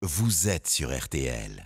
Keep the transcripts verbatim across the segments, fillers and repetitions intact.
vous êtes sur R T L.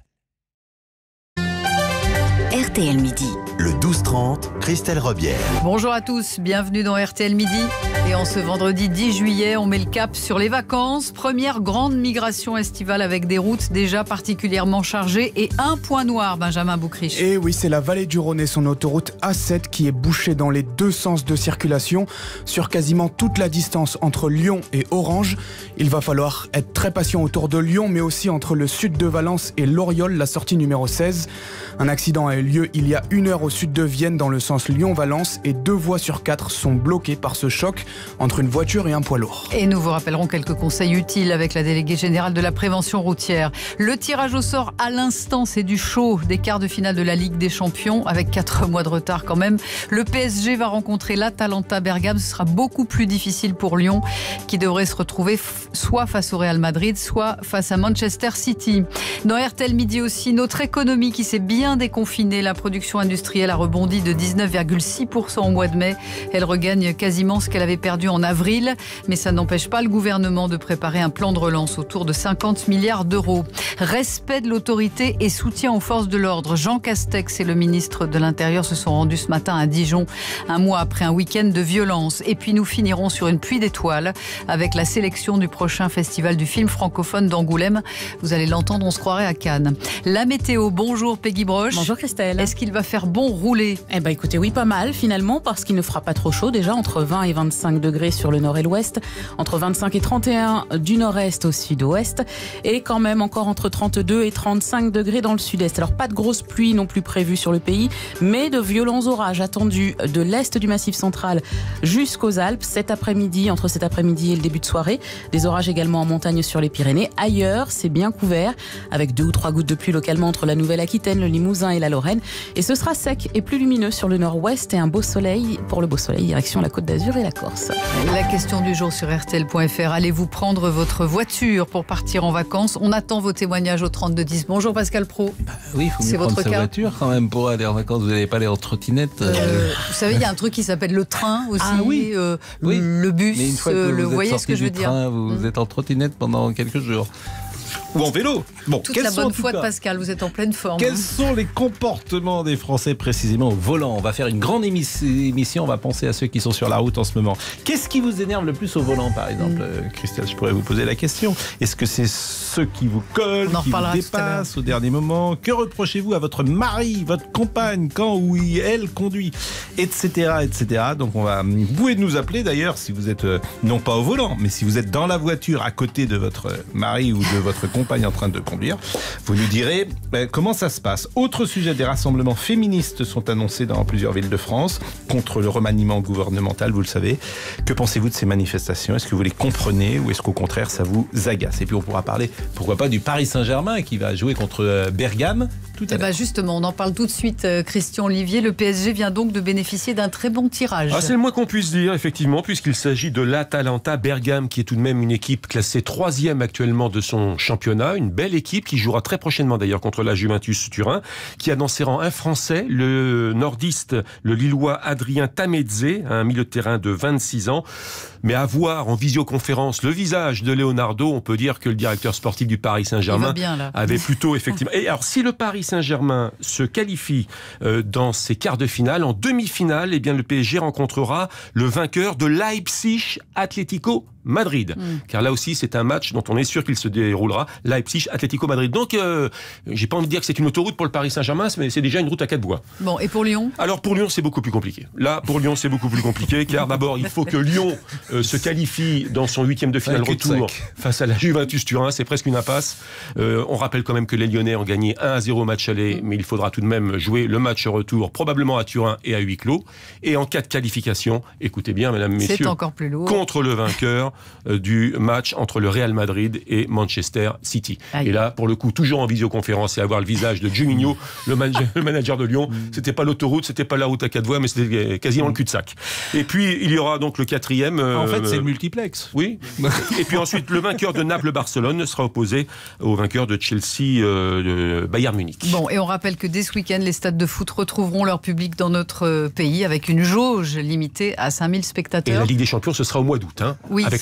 R T L Midi. Le douze trente, Christelle Rebière. Bonjour à tous, bienvenue dans R T L Midi. Et en ce vendredi dix juillet, on met le cap sur les vacances. Première grande migration estivale avec des routes déjà particulièrement chargées et un point noir, Benjamin Boucriche. Et oui, c'est la vallée du Rhône et son autoroute A sept qui est bouchée dans les deux sens de circulation sur quasiment toute la distance entre Lyon et Orange. Il va falloir être très patient autour de Lyon, mais aussi entre le sud de Valence et Loriol, la sortie numéro seize. Un accident a eu lieu il y a une heure au sud de Vienne dans le sens Lyon-Valence et deux voies sur quatre sont bloquées par ce choc entre une voiture et un poids lourd. Et nous vous rappellerons quelques conseils utiles avec la déléguée générale de la prévention routière. Le tirage au sort à l'instant, c'est du chaud des quarts de finale de la Ligue des Champions avec quatre mois de retard quand même. Le P S G va rencontrer l'Atalanta Bergame. Ce sera beaucoup plus difficile pour Lyon qui devrait se retrouver f- soit face au Real Madrid, soit face à Manchester City. Dans R T L Midi aussi, notre économie qui s'est bien déconfinée. La production industrielle a rebondi de dix-neuf virgule six pour cent au mois de mai. Elle regagne quasiment ce qu'elle avait perdu en avril. Mais ça n'empêche pas le gouvernement de préparer un plan de relance autour de cinquante milliards d'euros. Respect de l'autorité et soutien aux forces de l'ordre. Jean Castex et le ministre de l'Intérieur se sont rendus ce matin à Dijon, un mois après un week-end de violence. Et puis nous finirons sur une pluie d'étoiles avec la sélection du prochain festival du film francophone d'Angoulême. Vous allez l'entendre, on se croirait à Cannes. La météo, bonjour Peggy Broche. Bonjour Christelle. Est-ce qu'il va faire bon rouler? Eh ben écoutez, oui, pas mal finalement, parce qu'il ne fera pas trop chaud déjà, entre vingt et vingt-cinq degrés sur le nord et l'ouest, entre vingt-cinq et trente et un du nord-est au sud-ouest, et quand même encore entre trente-deux et trente-cinq degrés dans le sud-est. Alors pas de grosses pluies non plus prévues sur le pays, mais de violents orages attendus de l'est du Massif central jusqu'aux Alpes cet après-midi, entre cet après-midi et le début de soirée. Des orages également en montagne sur les Pyrénées. Ailleurs, c'est bien couvert, avec deux ou trois gouttes de pluie localement entre la Nouvelle-Aquitaine, le Limousin et la Lorraine. Et ce sera sec et plus lumineux sur le nord-ouest et un beau soleil pour le beau soleil, direction la Côte d'Azur et la Corse. La question du jour sur R T L point F R. Allez-vous prendre votre voiture pour partir en vacances? On attend vos témoignages au trente-deux dix. Bonjour Pascal Pro. Bah oui, il faut C'est mieux prendre votre sa cas voiture quand même pour aller en vacances. Vous n'allez pas aller en trottinette. Euh... Euh, vous savez, il y a un truc qui s'appelle le train aussi. Ah oui. euh, Oui. Le bus. Mais une fois que euh, vous le, êtes voyez sorti ce que je veux du dire train, vous, vous êtes en trottinette pendant quelques jours. Ou en vélo. Bon, Toute quels la sont, bonne en tout foi de cas, Pascal, vous êtes en pleine forme. Quels sont les comportements des Français précisément au volant? On va faire une grande émis- émission, on va penser à ceux qui sont sur la route en ce moment. Qu'est-ce qui vous énerve le plus au volant par exemple? mm. Christelle, je pourrais vous poser la question. Est-ce que c'est ceux qui vous collent, qui vous dépassent au dernier moment? Que reprochez-vous à votre mari, votre compagne, quand ou elle conduit, etc., et cetera. Donc on va, vous pouvez nous appeler d'ailleurs si vous êtes euh, non pas au volant, mais si vous êtes dans la voiture à côté de votre mari ou de votre compagne en train de conduire. Vous nous direz ben, comment ça se passe. Autre sujet, des rassemblements féministes sont annoncés dans plusieurs villes de France contre le remaniement gouvernemental, vous le savez. Que pensez-vous de ces manifestations? Est-ce que vous les comprenez ou est-ce qu'au contraire ça vous agace? Et puis on pourra parler, pourquoi pas, du Paris Saint-Germain qui va jouer contre Bergame tout à Eh ben l'heure. justement, on en parle tout de suite, Christian Olivier. Le P S G vient donc de bénéficier d'un très bon tirage. Ah, c'est le moins qu'on puisse dire, effectivement, puisqu'il s'agit de l'Atalanta Bergame, qui est tout de même une équipe classée troisième actuellement de son championnat. Une belle équipe qui jouera très prochainement d'ailleurs contre la Juventus Turin, qui a dans ses rangs un Français, le nordiste, le Lillois Adrien Tamedze, un milieu de terrain de vingt-six ans. Mais à voir en visioconférence le visage de Leonardo, on peut dire que le directeur sportif du Paris Saint-Germain bien, là. avait plutôt effectivement... Et alors, si le Paris Saint-Germain se qualifie euh, dans ses quarts de finale, en demi-finale, eh bien, le P S G rencontrera le vainqueur de Leipzig Atlético Madrid. Mm. Car là aussi, c'est un match dont on est sûr qu'il se déroulera. Leipzig Atlético Madrid. Donc, euh, j'ai pas envie de dire que c'est une autoroute pour le Paris Saint-Germain, mais c'est déjà une route à quatre voies. Bon, et pour Lyon? Alors, pour Lyon, c'est beaucoup plus compliqué. Là, pour Lyon, c'est beaucoup plus compliqué, car d'abord, il faut que Lyon euh, se qualifie dans son huitième de finale Un retour cul-de-sac. face à la Juventus Turin. C'est presque une impasse. Euh, on rappelle quand même que les Lyonnais ont gagné un à zéro au match aller, mais il faudra tout de même jouer le match retour, probablement à Turin et à huis clos. Et en cas de qualification, écoutez bien, mesdames, messieurs, c'est encore plus lourd. Contre le vainqueur euh, du match entre le Real Madrid et Manchester City. Aïe. Et là, pour le coup, toujours en visioconférence et avoir le visage de Juninho, le, man- le manager de Lyon, c'était pas l'autoroute, c'était pas la route à quatre voies, mais c'était quasiment le cul-de-sac. Et puis, il y aura donc le quatrième... euh, En fait, c'est le multiplex. Oui. Et puis ensuite, le vainqueur de Naples-Barcelone sera opposé au vainqueur de Chelsea euh, de Bayern Munich. Bon, et on rappelle que dès ce week-end, les stades de foot retrouveront leur public dans notre pays avec une jauge limitée à cinq mille Et spectateurs. la Ligue des Champions, ce sera au mois d'août, hein, Oui. avec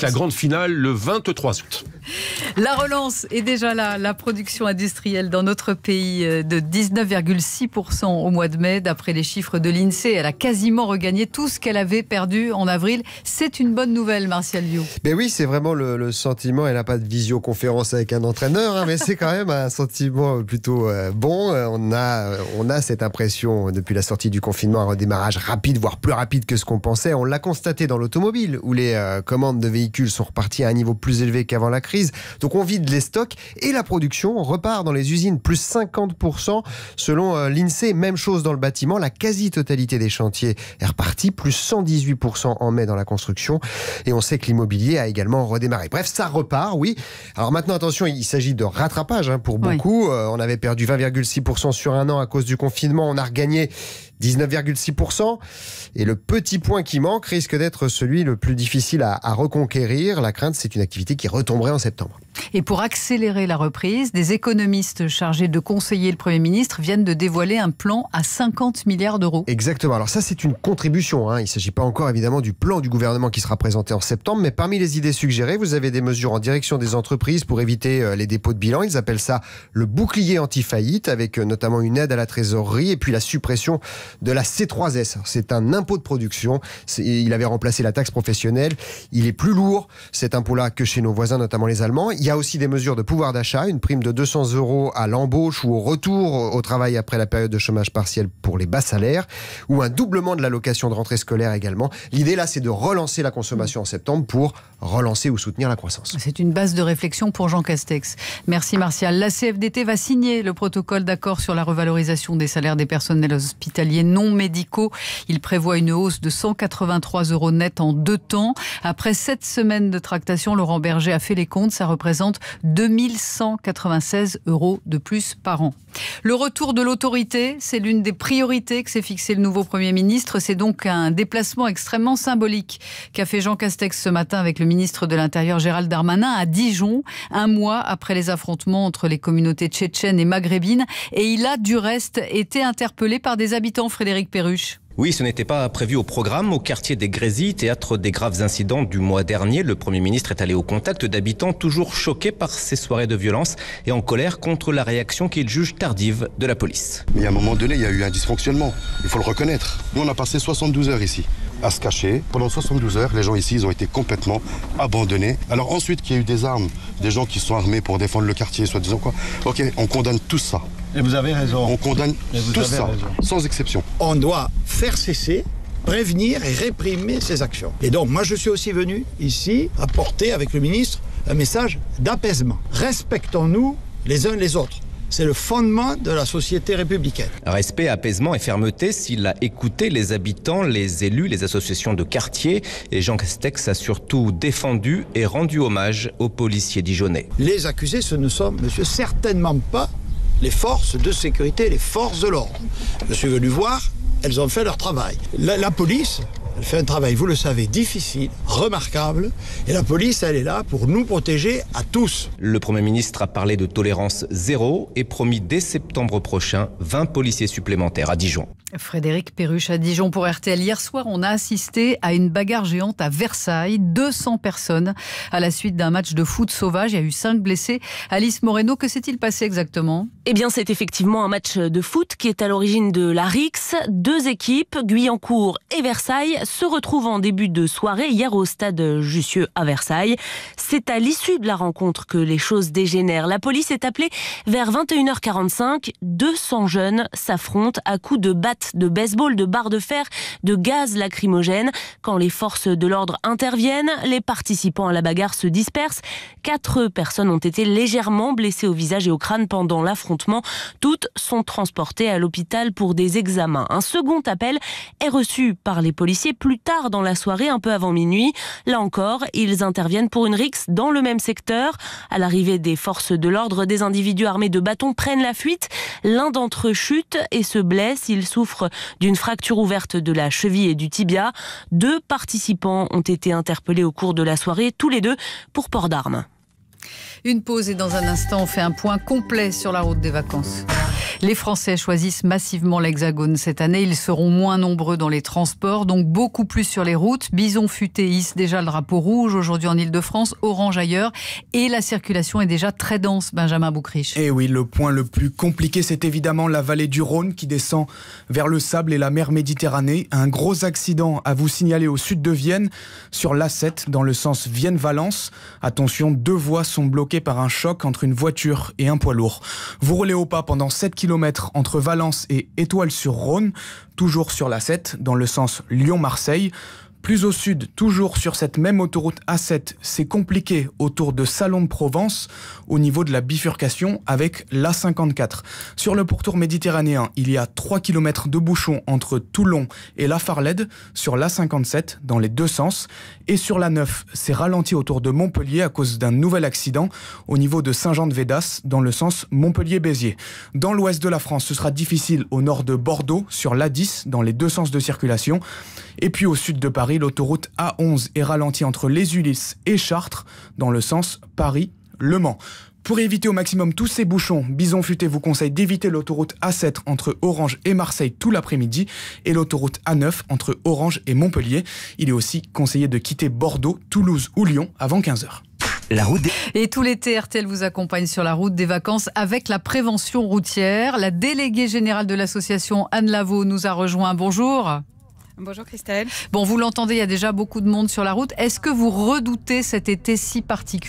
la grande finale le vingt-trois août. La relance est déjà là. La production industrielle dans notre pays de dix-neuf virgule six pour cent au mois de mai. D'après les chiffres de l'INSEE, elle a quasiment regagné tout ce qu'elle avait perdu en avril. C'est une bonne nouvelle, Martial Liu. Ben oui, c'est vraiment le, le sentiment. Elle n'a pas de visioconférence avec un entraîneur, hein, mais c'est quand même un sentiment plutôt euh, bon. On a, on a cette impression depuis la sortie du confinement, un redémarrage rapide, voire plus rapide que ce qu'on pensait. On l'a constaté dans l'automobile, où les euh, commandes de véhicules sont reparties à un niveau plus élevé qu'avant la crise. Donc on vide les stocks et la production repart dans les usines, plus cinquante pour cent selon euh, l'INSEE. Même chose dans le bâtiment, la quasi-totalité des chantiers est repartie, plus cent dix-huit pour cent en mai dans la construction. Et on sait que l'immobilier a également redémarré. Bref, ça repart, oui. Alors maintenant, attention, il s'agit de rattrapage hein, pour beaucoup. Oui. Euh, on avait perdu vingt virgule six pour cent sur un an à cause du confinement. On a regagné dix-neuf virgule six pour cent. Et le petit point qui manque risque d'être celui le plus difficile à, à reconquérir. La crainte, c'est une activité qui retomberait en septembre. Et pour accélérer la reprise, des économistes chargés de conseiller le Premier ministre viennent de dévoiler un plan à cinquante milliards d'euros. Exactement. Alors ça, c'est une contribution. Hein. Il ne s'agit pas encore évidemment du plan du gouvernement qui sera présenté en septembre, mais parmi les idées suggérées, vous avez des mesures en direction des entreprises pour éviter euh, les dépôts de bilan. Ils appellent ça le bouclier anti-faillite, avec euh, notamment une aide à la trésorerie et puis la suppression de la C trois S. C'est un impôt de production. C'est, il avait remplacé la taxe professionnelle. Il est plus lourd, cet impôt-là, que chez nos voisins, notamment les Allemands. Il y a aussi des mesures de pouvoir d'achat, une prime de deux cents euros à l'embauche ou au retour au travail après la période de chômage partiel pour les bas salaires, ou un doublement de l'allocation de rentrée scolaire également. L'idée là, c'est de relancer la consommation en septembre pour relancer ou soutenir la croissance. C'est une base de réflexion pour Jean Castex. Merci Martial. La C F D T va signer le protocole d'accord sur la revalorisation des salaires des personnels hospitaliers non médicaux. Il prévoit une hausse de cent quatre-vingt-trois euros net en deux temps. Après sept semaines de tractation, Laurent Berger a fait les comptes. Ça représente deux mille cent quatre-vingt-seize euros de plus par an. Le retour de l'autorité, c'est l'une des priorités que s'est fixé le nouveau Premier ministre. C'est donc un déplacement extrêmement symbolique qu'a fait Jean Castex ce matin avec le ministre de l'Intérieur Gérald Darmanin à Dijon, un mois après les affrontements entre les communautés tchétchènes et maghrébines. Et il a du reste été interpellé par des habitants, Frédéric Perruche. Oui, ce n'était pas prévu au programme. Au quartier des Grésilles, théâtre des graves incidents du mois dernier, le Premier ministre est allé au contact d'habitants toujours choqués par ces soirées de violence et en colère contre la réaction qu'il juge tardive de la police. Mais à un moment donné, il y a eu un dysfonctionnement. Il faut le reconnaître. Nous, on a passé soixante-douze heures ici à se cacher. Pendant soixante-douze heures, les gens ici, ils ont été complètement abandonnés. Alors ensuite, qu'il y a eu des armes, des gens qui sont armés pour défendre le quartier, soi-disant quoi. Ok, on condamne tout ça. Et vous avez raison. On condamne tout ça, raison. Sans exception. On doit faire cesser, prévenir et réprimer ces actions. Et donc, moi, je suis aussi venu ici apporter avec le ministre un message d'apaisement. Respectons-nous les uns les autres. C'est le fondement de la société républicaine. Respect, apaisement et fermeté, s'il a écouté les habitants, les élus, les associations de quartier. Et Jean Castex a surtout défendu et rendu hommage aux policiers dijonnais. Les accusés, ce ne sont, monsieur, certainement pas les forces de sécurité, les forces de l'ordre. Je suis venu voir, elles ont fait leur travail. La, la police, elle fait un travail, vous le savez, difficile, remarquable. Et la police, elle est là pour nous protéger à tous. Le Premier ministre a parlé de tolérance zéro et promis dès septembre prochain vingt policiers supplémentaires à Dijon. Frédéric Perruche à Dijon pour R T L. Hier soir, on a assisté à une bagarre géante à Versailles. deux cents personnes à la suite d'un match de foot sauvage. Il y a eu cinq blessés. Alice Moreno, que s'est-il passé exactement ? Eh bien, c'est effectivement un match de foot qui est à l'origine de la rixe. Deux équipes, Guyancourt et Versailles, se retrouvent en début de soirée hier au stade Jussieu à Versailles. C'est à l'issue de la rencontre que les choses dégénèrent. La police est appelée vers vingt et une heures quarante-cinq. deux cents jeunes s'affrontent à coups de battes de baseball, de barres de fer, de gaz lacrymogène. Quand les forces de l'ordre interviennent, les participants à la bagarre se dispersent. Quatre personnes ont été légèrement blessées au visage et au crâne pendant l'affrontement. Toutes sont transportées à l'hôpital pour des examens. Un second appel est reçu par les policiers plus tard dans la soirée, un peu avant minuit. Là encore, ils interviennent pour une rixe dans le même secteur. À l'arrivée des forces de l'ordre, des individus armés de bâtons prennent la fuite. L'un d'entre eux chute et se blesse. Il souffre d'une fracture ouverte de la cheville et du tibia. Deux participants ont été interpellés au cours de la soirée, tous les deux pour port d'armes. Une pause et dans un instant, on fait un point complet sur la route des vacances. Les Français choisissent massivement l'Hexagone cette année. Ils seront moins nombreux dans les transports, donc beaucoup plus sur les routes. Bison Futé hisse déjà le drapeau rouge aujourd'hui en Ile-de-France, orange ailleurs. Et la circulation est déjà très dense, Benjamin Boucriche. Et oui, le point le plus compliqué, c'est évidemment la vallée du Rhône qui descend vers le sable et la mer Méditerranée. Un gros accident à vous signaler au sud de Vienne, sur l'A sept, dans le sens Vienne-Valence. Attention, deux voies sont bloquées par un choc entre une voiture et un poids lourd. Vous roulez au pas pendant sept kilomètres entre Valence et Étoile-sur-Rhône, toujours sur l'A sept, dans le sens Lyon-Marseille. Plus au sud, toujours sur cette même autoroute A sept, c'est compliqué autour de Salon de Provence, au niveau de la bifurcation avec l'A cinquante-quatre. Sur le pourtour méditerranéen, il y a trois kilomètres de bouchons entre Toulon et La Farlède, sur l'A cinquante-sept, dans les deux sens. Et sur l'A neuf, c'est ralenti autour de Montpellier à cause d'un nouvel accident au niveau de Saint-Jean-de-Védas, dans le sens Montpellier-Béziers. Dans l'ouest de la France, ce sera difficile au nord de Bordeaux, sur l'A dix, dans les deux sens de circulation. Et puis au sud de Paris, l'autoroute A onze est ralentie entre Les Ulisses et Chartres, dans le sens Paris-Le Mans. Pour éviter au maximum tous ces bouchons, Bison Futé vous conseille d'éviter l'autoroute A sept entre Orange et Marseille tout l'après-midi et l'autoroute A neuf entre Orange et Montpellier. Il est aussi conseillé de quitter Bordeaux, Toulouse ou Lyon avant quinze heures. La route des... Et tout l'été, R T L vous accompagne sur la route des vacances avec la prévention routière. La déléguée générale de l'association Anne Lavaux nous a rejoint. Bonjour. Bonjour Christelle. Bon, vous l'entendez, il y a déjà beaucoup de monde sur la route. Est-ce que vous redoutez cet été si particulier ?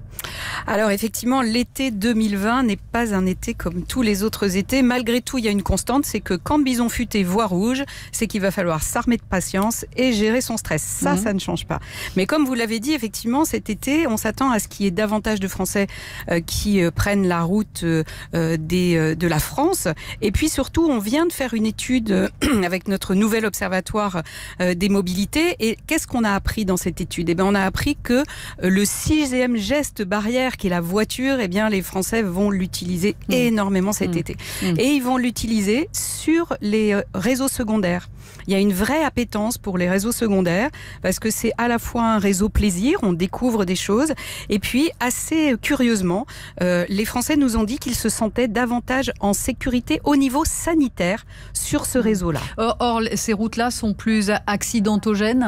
Alors effectivement, l'été deux mille vingt n'est pas un été comme tous les autres étés. Malgré tout, il y a une constante, c'est que quand Bison Futé voit rouge, c'est qu'il va falloir s'armer de patience et gérer son stress. Ça, mmh. ça ne change pas. Mais comme vous l'avez dit, effectivement, cet été, on s'attend à ce qu'il y ait davantage de Français euh, qui euh, prennent la route euh, des, euh, de la France. Et puis surtout, on vient de faire une étude euh, avec notre nouvel observatoire euh, des mobilités. Et qu'est-ce qu'on a appris dans cette étude ? Eh bien, on a appris que euh, le sixième geste barrière qui est la voiture, eh bien les Français vont l'utiliser mmh. énormément cet mmh. été. Mmh. Et ils vont l'utiliser sur les réseaux secondaires. Il y a une vraie appétence pour les réseaux secondaires parce que c'est à la fois un réseau plaisir, on découvre des choses, et puis assez curieusement, euh, les Français nous ont dit qu'ils se sentaient davantage en sécurité au niveau sanitaire sur ce réseau-là. Or, or ces routes-là sont plus accidentogènes ?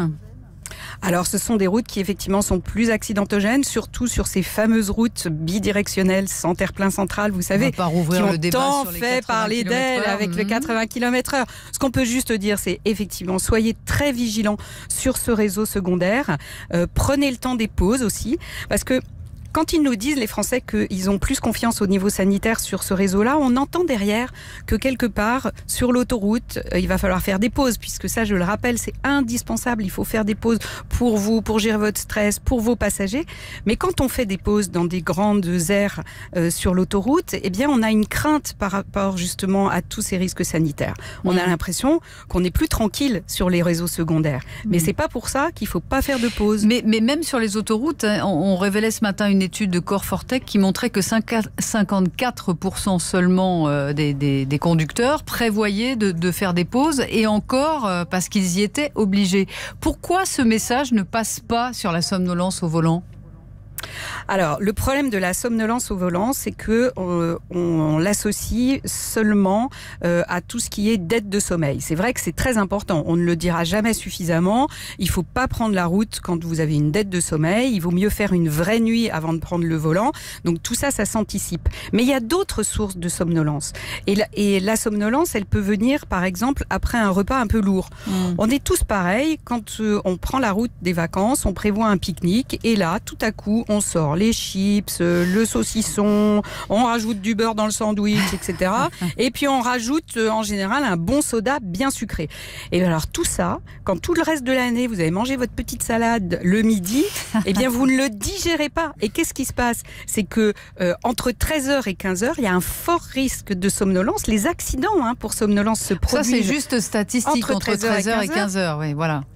Alors, ce sont des routes qui, effectivement, sont plus accidentogènes, surtout sur ces fameuses routes bidirectionnelles sans terre-plein central, vous savez, qui ont le débat tant sur les fait parler d'elles avec mmh. le quatre-vingts kilomètres heure. Ce qu'on peut juste dire, c'est effectivement, soyez très vigilants sur ce réseau secondaire. Euh, prenez le temps des pauses aussi, parce que quand ils nous disent, les Français, qu'ils ont plus confiance au niveau sanitaire sur ce réseau-là, on entend derrière que quelque part, sur l'autoroute, il va falloir faire des pauses, puisque ça, je le rappelle, c'est indispensable. Il faut faire des pauses pour vous, pour gérer votre stress, pour vos passagers. Mais quand on fait des pauses dans des grandes aires euh, sur l'autoroute, eh bien, on a une crainte par rapport justement à tous ces risques sanitaires. On mmh. a l'impression qu'on est plus tranquille sur les réseaux secondaires. Mmh. Mais c'est pas pour ça qu'il faut pas faire de pause. Mais, mais même sur les autoroutes, on, on révélait ce matin une étude de Corfortec qui montrait que cinquante-quatre pour cent seulement des, des, des conducteurs prévoyaient de, de faire des pauses, et encore parce qu'ils y étaient obligés. Pourquoi ce message ne passe pas sur la somnolence au volant ? Alors, le problème de la somnolence au volant, c'est que euh, on, on l'associe seulement euh, à tout ce qui est dette de sommeil. C'est vrai que c'est très important. On ne le dira jamais suffisamment. Il faut pas prendre la route quand vous avez une dette de sommeil. Il vaut mieux faire une vraie nuit avant de prendre le volant. Donc tout ça, ça s'anticipe. Mais il y a d'autres sources de somnolence. Et la, et la somnolence, elle peut venir, par exemple, après un repas un peu lourd. Mmh. On est tous pareils. Quand euh, on prend la route des vacances, on prévoit un pique-nique, et là, tout à coup, on sort les chips, le saucisson, on rajoute du beurre dans le sandwich, et cetera. Et puis on rajoute en général un bon soda bien sucré. Et alors tout ça, quand tout le reste de l'année, vous avez mangé votre petite salade le midi, eh bien vous ne le digérez pas. Et qu'est-ce qui se passe ? C'est que euh, entre treize heures et quinze heures, il y a un fort risque de somnolence. Les accidents hein, pour somnolence se produisent. Ça c'est juste statistique, entre treize heures et quinze heures, oui, voilà.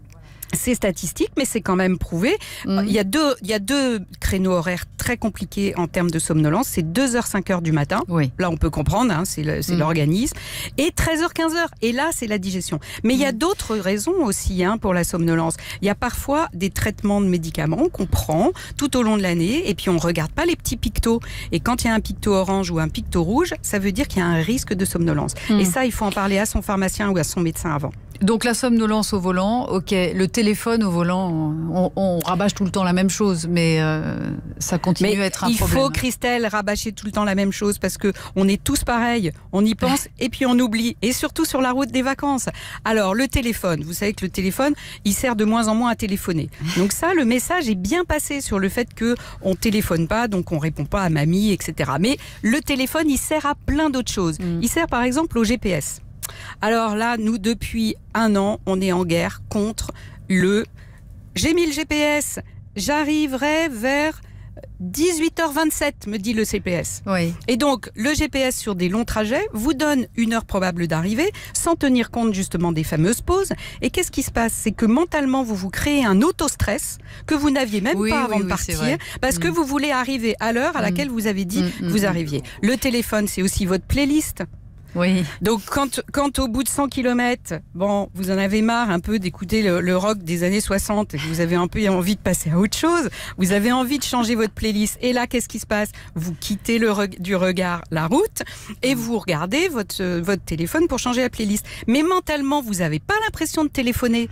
C'est statistique, mais c'est quand même prouvé. Mmh. Il y a deux, il y a deux créneaux horaires très compliqués en termes de somnolence. C'est deux heures, cinq heures du matin. Oui. Là, on peut comprendre, hein, c'est, le, c'est mmh. l'organisme. Et treize heures, quinze heures. Et là, c'est la digestion. Mais mmh. il y a d'autres raisons aussi hein, pour la somnolence. Il y a parfois des traitements de médicaments qu'on prend tout au long de l'année et puis on ne regarde pas les petits pictos. Et quand il y a un picto orange ou un picto rouge, ça veut dire qu'il y a un risque de somnolence. Mmh. Et ça, il faut en parler à son pharmacien ou à son médecin avant. Donc la somnolence au volant, ok. Le téléphone au volant, on, on rabâche tout le temps la même chose, mais euh, ça continue mais à être un il problème. Il faut, Christelle, rabâcher tout le temps la même chose parce que on est tous pareils. On y pense et puis on oublie. Et surtout sur la route des vacances. Alors le téléphone, vous savez que le téléphone, il sert de moins en moins à téléphoner. Donc ça, le message est bien passé sur le fait que on téléphone pas, donc on répond pas à mamie, et cetera. Mais le téléphone, il sert à plein d'autres choses. Mm. Il sert par exemple au G P S. Alors là, nous, depuis un an, on est en guerre contre le... J'ai mis le G P S, j'arriverai vers dix-huit heures vingt-sept, me dit le C P S. Oui. Et donc, le G P S sur des longs trajets vous donne une heure probable d'arrivée, sans tenir compte justement des fameuses pauses. Et qu'est-ce qui se passe? C'est que mentalement, vous vous créez un auto-stress que vous n'aviez même oui, pas avant oui, de partir, oui, parce mmh. que vous voulez arriver à l'heure à laquelle mmh. vous avez dit mmh. que vous arriviez. Le téléphone, c'est aussi votre playlist. Oui. Donc quand, quand au bout de cent kilomètres, bon, vous en avez marre un peu d'écouter le, le rock des années soixante et que vous avez un peu envie de passer à autre chose, vous avez envie de changer votre playlist. Et là, qu'est-ce qui se passe? Vous quittez le re- du regard la route et vous regardez votre, votre téléphone pour changer la playlist. Mais mentalement, vous n'avez pas l'impression de téléphoner.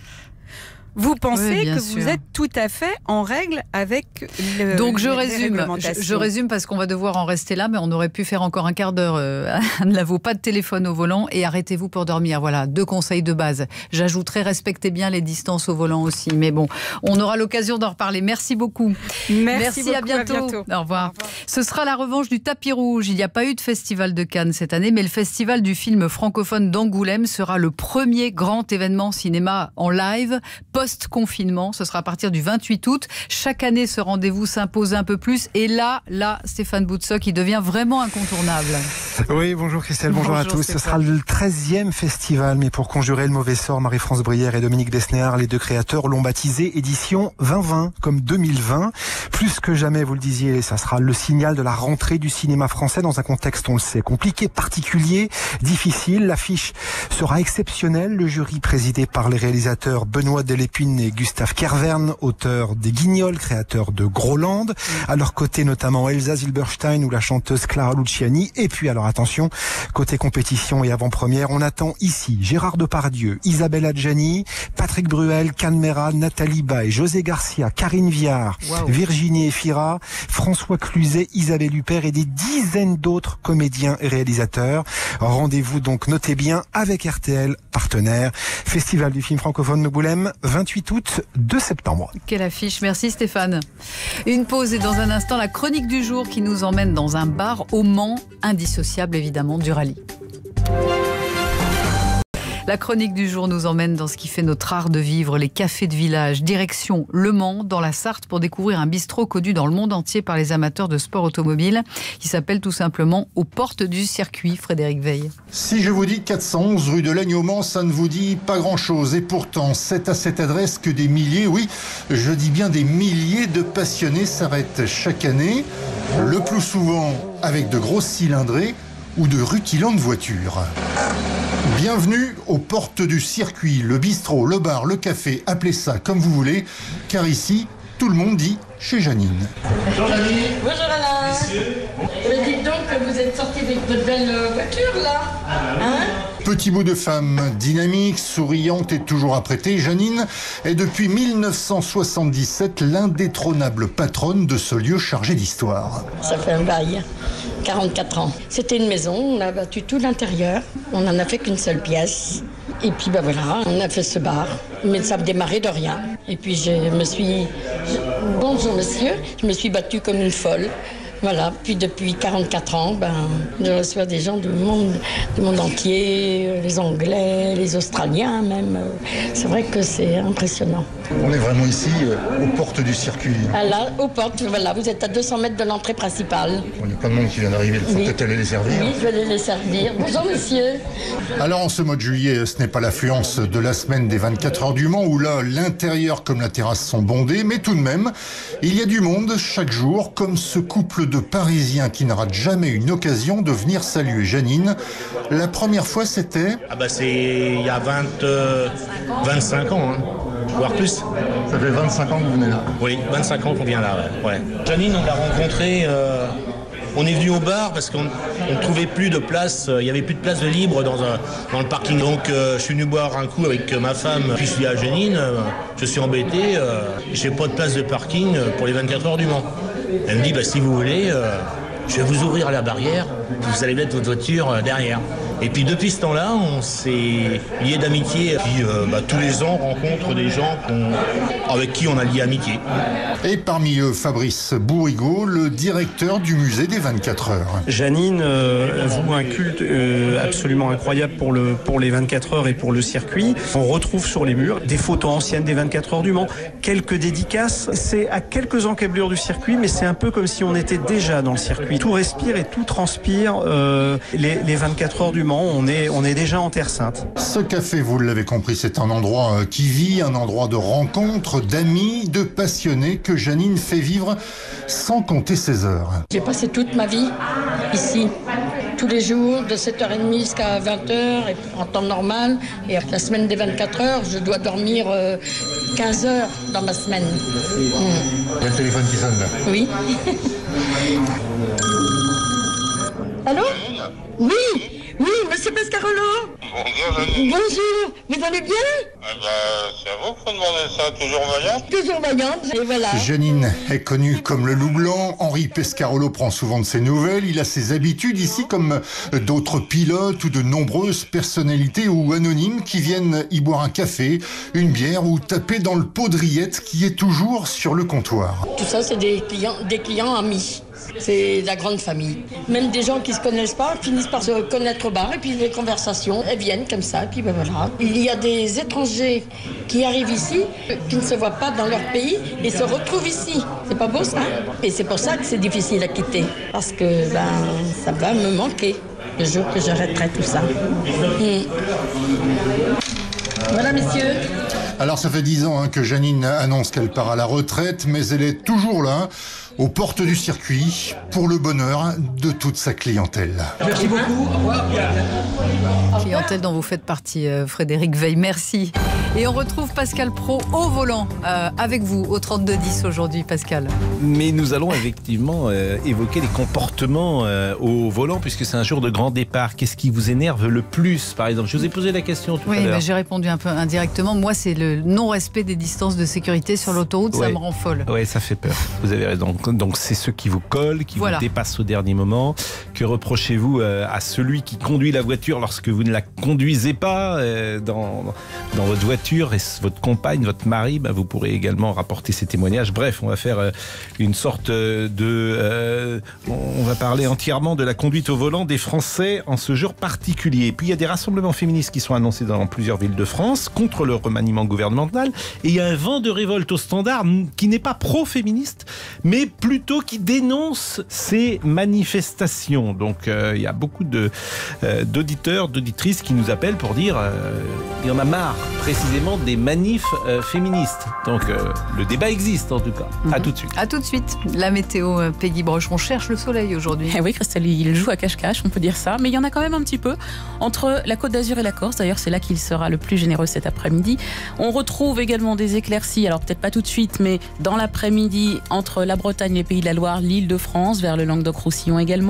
Vous pensez oui, que sûr. Vous êtes tout à fait en règle avec le Donc je résume, je, je résume parce qu'on va devoir en rester là, mais on aurait pu faire encore un quart d'heure. Euh, ne l'avez pas de téléphone au volant et arrêtez-vous pour dormir. Voilà, deux conseils de base. J'ajouterai, respectez bien les distances au volant aussi. Mais bon, on aura l'occasion d'en reparler. Merci beaucoup. Merci, Merci beaucoup, à, bientôt. à bientôt. Au revoir. Au revoir. Ce sera la revanche du tapis rouge. Il n'y a pas eu de festival de Cannes cette année, mais le festival du film francophone d'Angoulême sera le premier grand événement cinéma en live post-confinement. Ce sera à partir du vingt-huit août. Chaque année, ce rendez-vous s'impose un peu plus. Et là, là, Stéphane Boutsock, il devient vraiment incontournable. Oui, bonjour Christelle, bonjour, bonjour à tous. Stéphane. Ce sera le treizième festival, mais pour conjurer le mauvais sort, Marie-France Brière et Dominique Besnéard, les deux créateurs, l'ont baptisé édition vingt vingt, comme deux mille vingt. Plus que jamais, vous le disiez, ça sera le signal de la rentrée du cinéma français dans un contexte, on le sait, compliqué, particulier, difficile. L'affiche sera exceptionnelle. Le jury présidé par les réalisateurs Benoît Delépine et Gustave Kervern, auteur des Guignols, créateur de Groland. À leur côté, notamment Elsa Zilberstein ou la chanteuse Clara Luciani. Et puis, alors attention, côté compétition et avant-première, on attend ici Gérard Depardieu, Isabelle Adjani, Patrick Bruel, Canmera, Nathalie Baye, José Garcia, Karine Viard, wow. Virginie Efira, François Cluzet, Isabelle Huppert et des dizaines d'autres comédiens et réalisateurs. Rendez-vous donc, notez bien, avec R T L, partenaire. Festival du film francophone d'Angoulême, vingt-huit août, deux septembre. Quelle affiche, merci Stéphane. Une pause et dans un instant, la chronique du jour qui nous emmène dans un bar au Mans, indissociable évidemment du rallye. La chronique du jour nous emmène dans ce qui fait notre art de vivre, les cafés de village. Direction Le Mans, dans la Sarthe, pour découvrir un bistrot connu dans le monde entier par les amateurs de sport automobile. Il s'appelle tout simplement Aux Portes du Circuit. Frédéric Veil. Si je vous dis quatre cent onze rue de Laigne au Mans, ça ne vous dit pas grand-chose. Et pourtant, c'est à cette adresse que des milliers, oui, je dis bien des milliers de passionnés s'arrêtent chaque année, le plus souvent avec de grosses cylindrées ou de rutilantes voitures. Bienvenue aux Portes du Circuit, le bistrot, le bar, le café, appelez ça comme vous voulez, car ici, tout le monde dit chez Janine. Bonjour Janine. Bonjour Alain. Messieurs. Mais dites donc que vous êtes sorti avec votre belle voiture là, hein? Petit bout de femme dynamique, souriante et toujours apprêtée, Janine est depuis mille neuf cent soixante-dix-sept l'indétrônable patronne de ce lieu chargé d'histoire. Ça fait un bail, quarante-quatre ans. C'était une maison, on a battu tout l'intérieur, on n'en a fait qu'une seule pièce. Et puis ben voilà, on a fait ce bar, mais ça a démarré de rien. Et puis je me suis... Bonjour monsieur, je me suis battue comme une folle. Voilà, puis depuis quarante-quatre ans, ben, je reçois des gens du monde, du monde entier, les Anglais, les Australiens même. C'est vrai que c'est impressionnant. On est vraiment ici, euh, aux portes du circuit. Ah là, aux portes, voilà, vous êtes à deux cents mètres de l'entrée principale. Il y a plein de monde qui vient d'arriver, il faut Oui. peut-être aller les servir. Oui, je vais aller les servir. Bonjour monsieur. Alors en ce mois de juillet, ce n'est pas l'affluence de la semaine des vingt-quatre heures du Mans où là, l'intérieur comme la terrasse sont bondés, mais tout de même, il y a du monde chaque jour, comme ce couple de Parisiens qui ne rate jamais une occasion de venir saluer Janine. La première fois, c'était... Ah bah c'est il y a vingt, euh, vingt-cinq ans, hein, voire plus. Ça fait vingt-cinq ans que vous venez là. Oui, vingt-cinq ans qu'on vient là, ouais. ouais. Janine, on l'a rencontrée... Euh... On est venu au bar parce qu'on ne trouvait plus de place, il n'y avait plus de place de libre dans, un, dans le parking. Donc euh, je suis venu boire un coup avec ma femme, puis je suis à Janine, euh, je suis embêté, euh, j'ai pas de place de parking pour les vingt-quatre heures du Mans. Elle me dit, bah, si vous voulez, euh, je vais vous ouvrir la barrière, vous allez mettre votre voiture euh, derrière. Et puis depuis ce temps-là, on s'est liés d'amitié. Puis euh, bah, tous les ans, on rencontre des gens qu'on, avec qui on a lié amitié. Et parmi eux, Fabrice Bourrigaud, le directeur du musée des vingt-quatre heures. Janine euh, voue un culte euh, absolument incroyable pour, le, pour les vingt-quatre heures et pour le circuit. On retrouve sur les murs des photos anciennes des vingt-quatre heures du Mans, quelques dédicaces. C'est à quelques encablures du circuit, mais c'est un peu comme si on était déjà dans le circuit. Tout respire et tout transpire euh, les, les vingt-quatre heures du Mans. On est, on est déjà en Terre Sainte. Ce café, vous l'avez compris, c'est un endroit qui vit, un endroit de rencontres, d'amis, de passionnés que Janine fait vivre sans compter ses heures. J'ai passé toute ma vie ici, tous les jours, de sept heures trente jusqu'à vingt heures, en temps normal. Et la semaine des vingt-quatre heures, je dois dormir euh, quinze heures dans ma semaine. Mmh. Il y a le téléphone qui sonne là. Oui. Allô? Oui, oui, monsieur Pescarolo. Bonjour, Janine. Bonjour, vous allez bien? Ah bah, c'est à vous qu'il faut demander ça, toujours vaillante? Toujours vaillante, et voilà. Janine est connue comme le loup blanc. Henri Pescarolo prend souvent de ses nouvelles. Il a ses habitudes ici comme d'autres pilotes ou de nombreuses personnalités ou anonymes qui viennent y boire un café, une bière ou taper dans le pot de rillettes qui est toujours sur le comptoir. Tout ça, c'est des clients, des clients amis. C'est la grande famille. Même des gens qui ne se connaissent pas finissent par se connaître au bar et puis les conversations, elles viennent comme ça. Et puis ben voilà. Il y a des étrangers qui arrivent ici, qui ne se voient pas dans leur pays et se retrouvent ici. C'est pas beau ça? Et c'est pour ça que c'est difficile à quitter. Parce que ben, ça va me manquer le jour que j'arrêterai tout ça. Mmh. Voilà, messieurs. Alors ça fait dix ans hein, que Janine annonce qu'elle part à la retraite, mais elle est toujours là, aux portes du circuit, pour le bonheur de toute sa clientèle. Merci beaucoup. Au revoir. Clientèle dont vous faites partie, euh, Frédéric Veil. Merci. Et on retrouve Pascal Praud au volant euh, avec vous au trente-deux dix aujourd'hui, Pascal. Mais nous allons effectivement euh, évoquer les comportements euh, au volant puisque c'est un jour de grand départ. Qu'est-ce qui vous énerve le plus, par exemple? Je vous ai posé la question tout oui, à l'heure. Oui, j'ai répondu un peu indirectement. Moi, c'est le non-respect des distances de sécurité sur l'autoroute. Ouais. Ça me rend folle. Oui, ça fait peur. Vous avez raison. Donc, c'est ceux qui vous collent, qui voilà. vous dépassent au dernier moment. Que reprochez-vous euh, à celui qui conduit la voiture lorsque vous ne la conduisez pas euh, dans, dans votre voiture et votre compagne, votre mari, bah, vous pourrez également rapporter ces témoignages. Bref, on va faire euh, une sorte de... Euh, on va parler entièrement de la conduite au volant des Français en ce jour particulier. Et puis, il y a des rassemblements féministes qui sont annoncés dans plusieurs villes de France contre le remaniement gouvernemental. Et il y a un vent de révolte au standard qui n'est pas pro-féministe, mais plutôt qui dénonce ces manifestations. Donc, euh, il y a beaucoup de, euh, d'auditeurs, d'auditrices qui nous appellent pour dire euh, il y en a marre, précisément, des manifs euh, féministes. Donc, euh, le débat existe, en tout cas. Mm-hmm. À tout de suite. À tout de suite. La météo, euh, Peggy Broche. On cherche le soleil aujourd'hui. Eh oui, Christelle, il joue à cache-cache, on peut dire ça. Mais il y en a quand même un petit peu entre la Côte d'Azur et la Corse. D'ailleurs, c'est là qu'il sera le plus généreux cet après-midi. On retrouve également des éclaircies, alors peut-être pas tout de suite, mais dans l'après-midi, entre la Bretagne, les Pays de la Loire, l'Île-de-France, vers le Languedoc-Roussillon également. Le ciel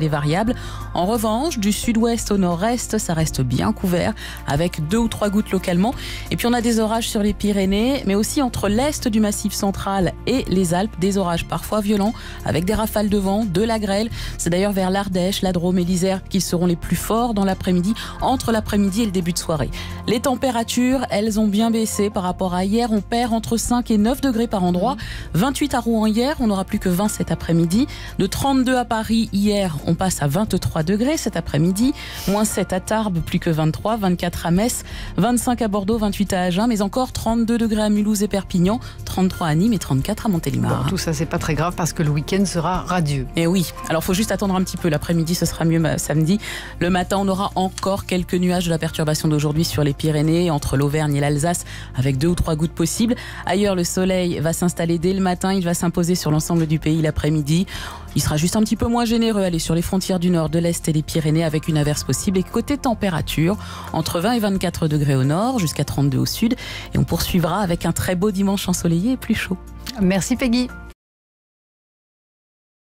elle est variable. En revanche, du sud-ouest au nord-est, ça reste bien couvert avec deux ou trois gouttes localement. Et puis on a des orages sur les Pyrénées, mais aussi entre l'est du Massif central et les Alpes, des orages parfois violents avec des rafales de vent, de la grêle. C'est d'ailleurs vers l'Ardèche, la Drôme et l'Isère qui seront les plus forts dans l'après-midi, entre l'après-midi et le début de soirée. Les températures, elles ont bien baissé par rapport à hier. On perd entre cinq et neuf degrés par endroit. vingt-huit à Rouen hier, on n'aura plus que vingt cet après-midi. De trente-deux à Paris hier, on passe à vingt-trois degrés cet après-midi. Moins sept à Tarbes, plus que vingt-trois, vingt-quatre à Metz, vingt-cinq à Bordeaux, vingt-huit à Agen, mais encore trente-deux degrés à Mulhouse et Perpignan, trente-trois à Nîmes et trente-quatre à Montélimar. Bon, tout ça, c'est pas très grave parce que le week-end sera radieux. Et oui, alors il faut juste attendre un petit peu. L'après-midi, ce sera mieux samedi. Le matin, on aura encore quelques nuages de la perturbation d'aujourd'hui sur les Pyrénées, entre l'Auvergne et l'Alsace, avec deux ou trois gouttes possibles. Ailleurs, le soleil va s'installer dès le matin. Il va s'imposer sur l'ensemble du pays l'après-midi. Il sera juste un petit peu moins généreux, aller sur les frontières du nord, de l'est et des Pyrénées avec une averse possible. Et côté température, entre vingt et vingt-quatre degrés au nord, jusqu'à trente-deux au sud. Et on poursuivra avec un très beau dimanche ensoleillé et plus chaud. Merci Peggy.